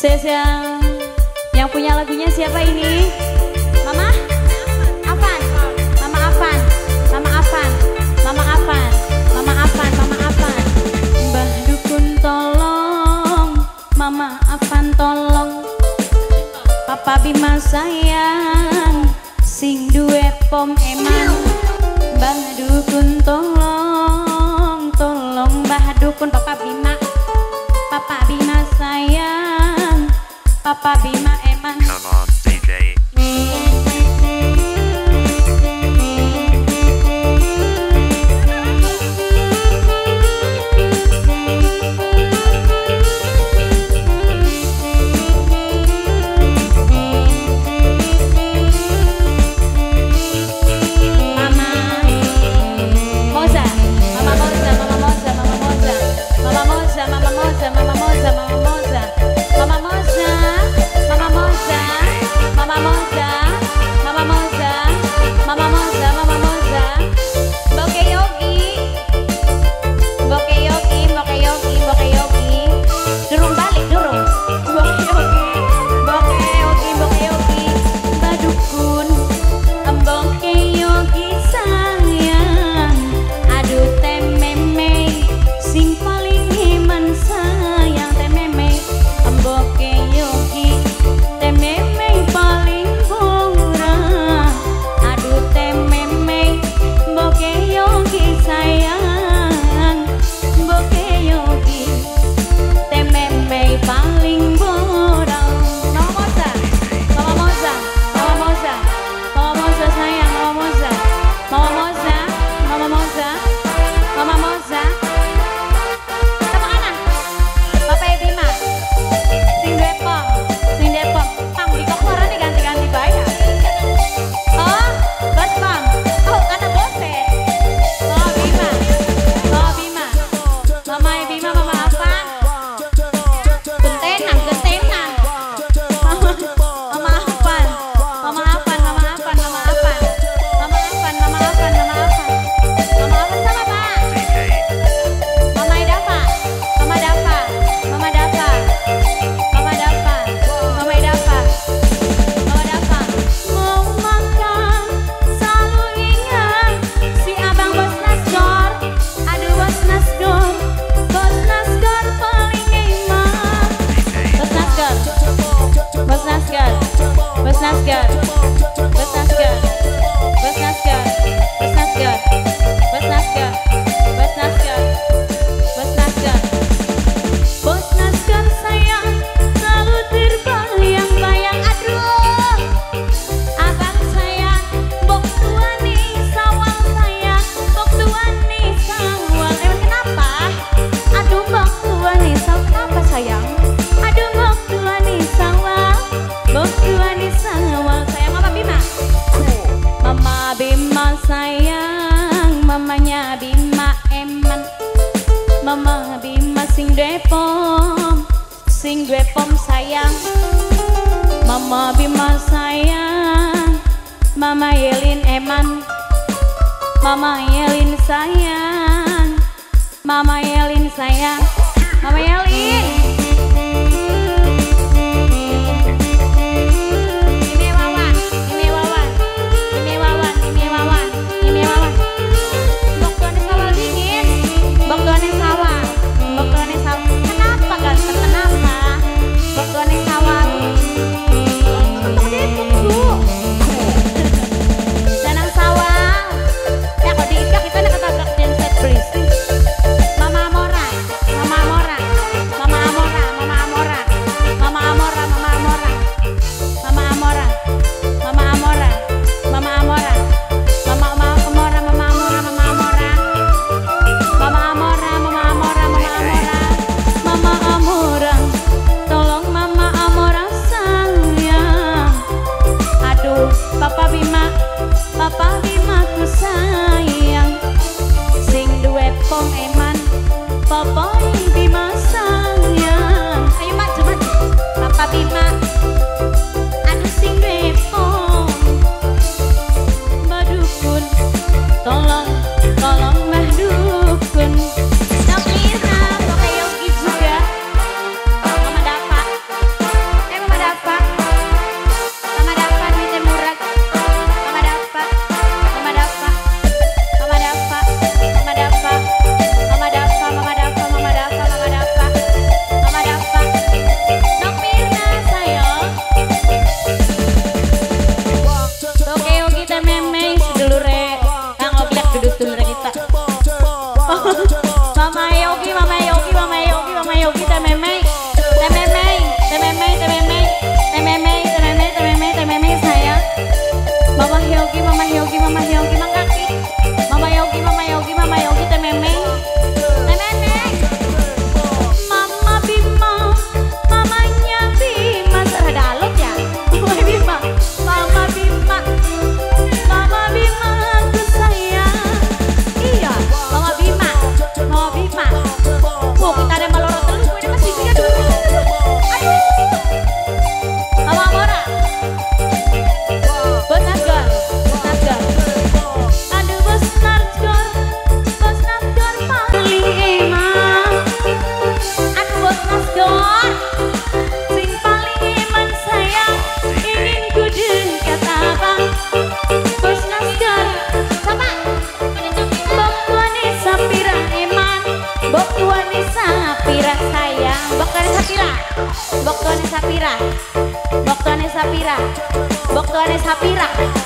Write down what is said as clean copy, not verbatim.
Spesial yang punya lagunya siapa ini? Mama? Afan? Mama Afan? Mama Afan? Mama Afan? Mama Afan? Mama Afan? Mbah Dukun tolong, Mama Afan tolong, Papa Bima sayang, sing duwe pom emang. Mbah Dukun tolong, tolong Mbah Dukun, Papa Bima sayang, Papa Bima emang. Come on, DJ. Mama Bima sing duwe pom sayang, Mama Bima sayang, Mama Yelin eman, Mama Yelin sayang, Mama Yelin sayang, Mama Yelin. Papa Bima ku sayang, sing duwe pom eman, Papa Bima sayang. Ayo maju maju, Papa Bima, anu sing duwe pom. Mbah Dukun, tolong tolong Mbah Dukun. Tapi Yogi juga, Mama Dapa. tuane Sapira.